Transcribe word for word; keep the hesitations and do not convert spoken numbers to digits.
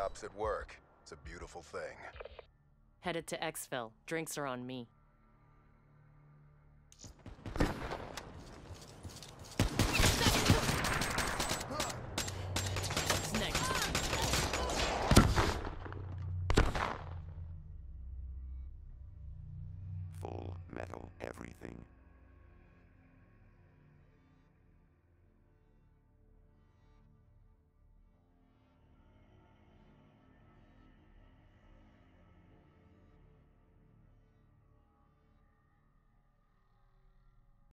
cops at work. It's a beautiful thing. Headed to Exfil. Drinks are on me.